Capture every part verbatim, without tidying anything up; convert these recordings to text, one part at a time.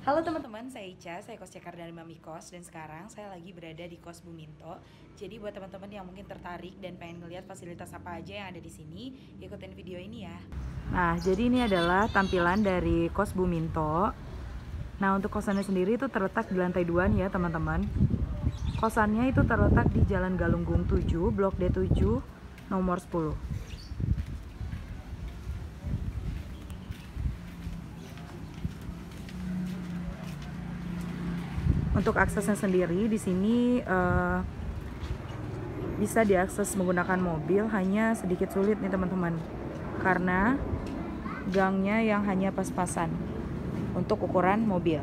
Halo teman-teman, saya Ica, saya kos cekar dari Mami Kos dan sekarang saya lagi berada di Kos Buminto. Jadi buat teman-teman yang mungkin tertarik dan pengen ngeliat fasilitas apa aja yang ada di sini, ikutin video ini ya. Nah, jadi ini adalah tampilan dari Kos Buminto. Nah, untuk kosannya sendiri itu terletak di lantai dua nih ya teman-teman. Kosannya itu terletak di Jalan Galunggung tujuh, Blok D tujuh, nomor sepuluh. Untuk aksesnya sendiri di sini uh, bisa diakses menggunakan mobil, hanya sedikit sulit nih teman-teman karena gangnya yang hanya pas-pasan untuk ukuran mobil.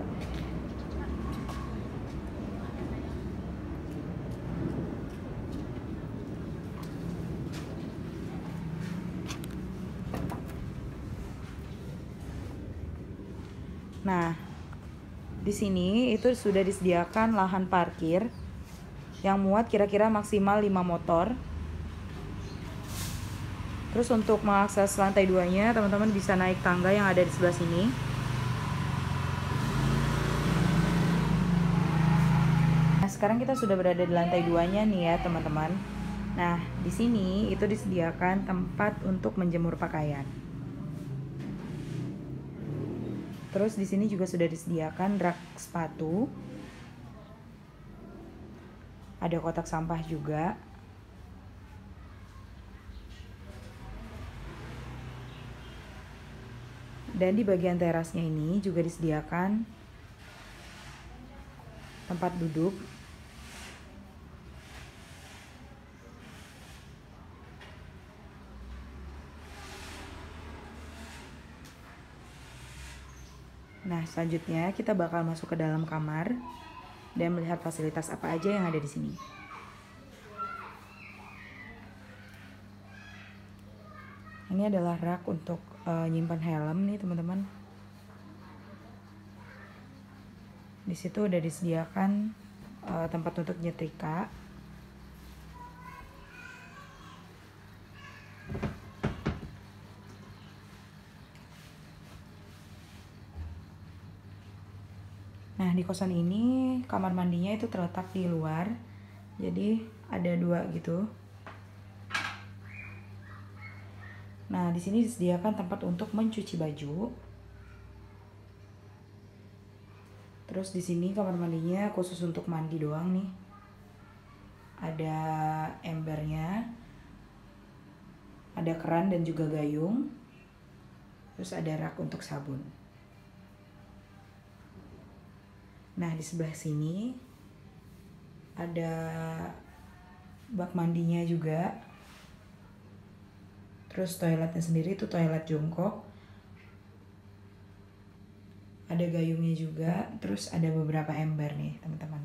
Nah, di sini itu sudah disediakan lahan parkir yang muat kira-kira maksimal lima motor. Terus untuk mengakses lantai duanya, teman-teman bisa naik tangga yang ada di sebelah sini. Nah, sekarang kita sudah berada di lantai duanya nih ya, teman-teman. Nah, di sini itu disediakan tempat untuk menjemur pakaian. Terus di sini juga sudah disediakan rak sepatu. Ada kotak sampah juga. Dan di bagian terasnya ini juga disediakan tempat duduk. Nah, selanjutnya kita bakal masuk ke dalam kamar dan melihat fasilitas apa aja yang ada di sini. Ini adalah rak untuk uh, nyimpan helm nih teman-teman. Di situ udah disediakan uh, tempat untuk nyetrika. Nah, di kosan ini kamar mandinya itu terletak di luar. Jadi ada dua gitu. Nah, di sini disediakan tempat untuk mencuci baju. Terus di sini kamar mandinya khusus untuk mandi doang nih. Ada embernya. Ada keran dan juga gayung. Terus ada rak untuk sabun. Nah, di sebelah sini ada bak mandinya juga. Terus toiletnya sendiri itu toilet jongkok. Ada gayungnya juga. Terus ada beberapa ember nih teman-teman.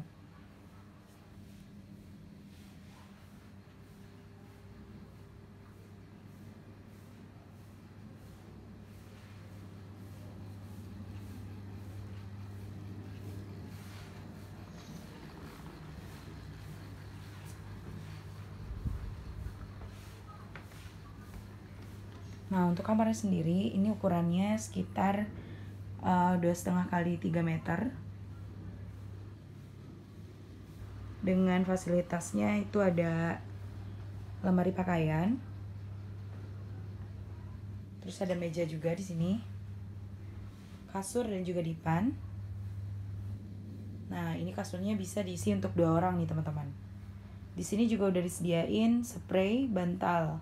Nah, untuk kamarnya sendiri ini ukurannya sekitar dua setengah kali tiga meter. Dengan fasilitasnya itu ada lemari pakaian. Terus ada meja juga di sini. Kasur dan juga dipan. Nah, ini kasurnya bisa diisi untuk dua orang nih, teman-teman. Di sini juga udah disediain spray bantal.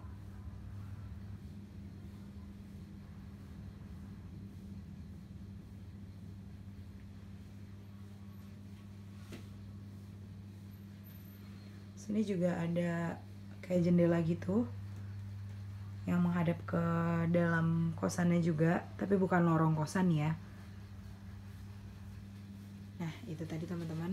Sini juga ada kayak jendela gitu yang menghadap ke dalam kosannya juga, tapi bukan lorong kosan ya. Nah, itu tadi teman-teman.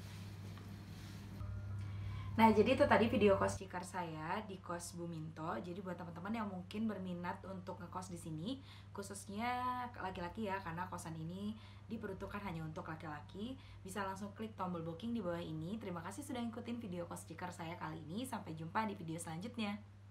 Nah, jadi itu tadi video kos cikar saya di Kos Buminto. Jadi buat teman-teman yang mungkin berminat untuk ngekos di sini, khususnya laki-laki ya, karena kosan ini diperuntukkan hanya untuk laki-laki, bisa langsung klik tombol booking di bawah ini. Terima kasih sudah ngikutin video kos cikar saya kali ini. Sampai jumpa di video selanjutnya.